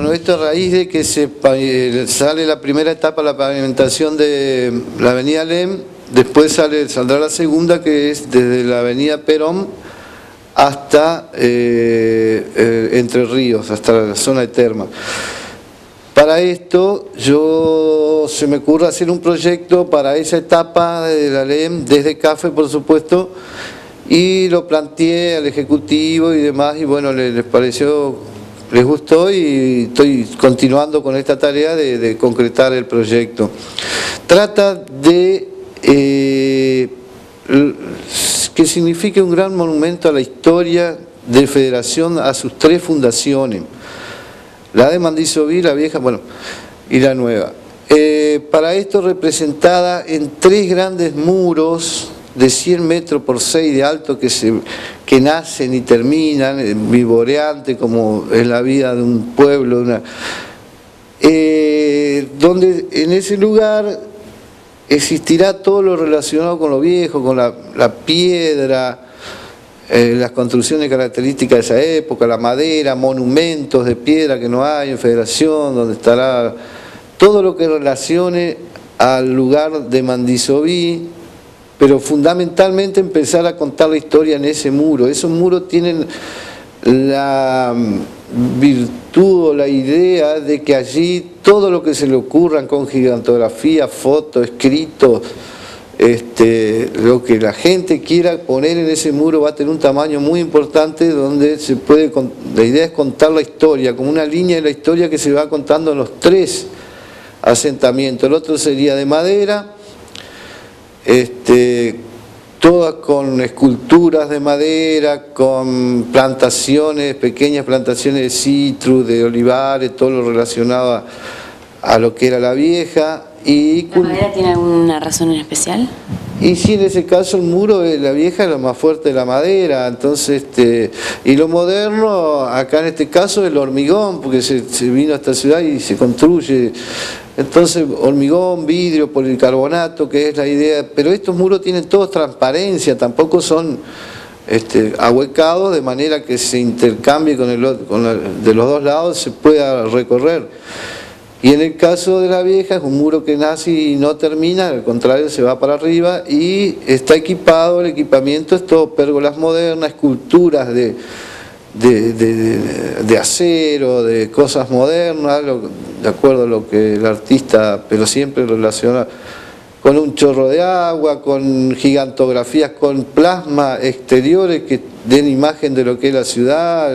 Bueno, esto a raíz de que sale la primera etapa, la pavimentación de la avenida Alem, después saldrá la segunda, que es desde la avenida Perón hasta Entre Ríos, hasta la zona de Termas. Para esto, se me ocurre hacer un proyecto para esa etapa de la Alem, desde CAFE, por supuesto, y lo planteé al Ejecutivo y demás, y bueno, les gustó, y estoy continuando con esta tarea de concretar el proyecto. Trata de que signifique un gran monumento a la historia de Federación, a sus tres fundaciones, la de Mandizobí, la vieja, bueno, y la nueva. Para esto representada en tres grandes muros de 100 metros por 6 de alto que nacen y terminan, vivoreante como es la vida de un pueblo, donde en ese lugar existirá todo lo relacionado con lo viejo, con la piedra, las construcciones características de esa época, la madera, monumentos de piedra que no hay en Federación, donde estará todo lo que relacione al lugar de Mandizobí, pero fundamentalmente empezar a contar la historia en ese muro. Esos muros tienen la virtud o la idea de que allí todo lo que se le ocurra con gigantografía, fotos, escritos, lo que la gente quiera poner en ese muro va a tener un tamaño muy importante, donde la idea es contar la historia, como una línea de la historia que se va contando en los tres asentamientos. El otro sería de madera, todas con esculturas de madera, con plantaciones, pequeñas plantaciones de citrus, de olivares, todo lo relacionado a lo que era la vieja. ¿La madera tiene alguna razón en especial? Y sí, en ese caso el muro de la vieja es lo más fuerte de la madera, entonces, y lo moderno, acá en este caso, es el hormigón, porque se vino a esta ciudad y se construye. Entonces, hormigón, vidrio, policarbonato, que es la idea, pero estos muros tienen todos transparencia, tampoco son ahuecados, de manera que se intercambie de los dos lados, se pueda recorrer. Y en el caso de la vieja es un muro que nace y no termina, al contrario se va para arriba, y está equipado, el equipamiento es todo pérgolas modernas, esculturas de acero, de cosas modernas, de acuerdo a lo que el artista, pero siempre relaciona con un chorro de agua, con gigantografías, con plasma exteriores que den imagen de lo que es la ciudad.